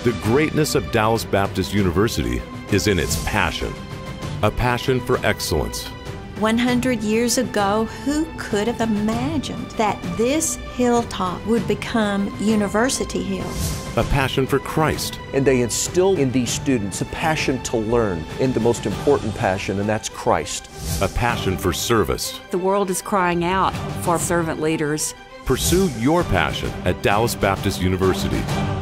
The greatness of Dallas Baptist University is in its passion, a passion for excellence. 100 years ago, who could have imagined that this hilltop would become University Hill? A passion for Christ. And they instill in these students a passion to learn, and the most important passion, and that's Christ. A passion for service. The world is crying out for servant leaders. Pursue your passion at Dallas Baptist University.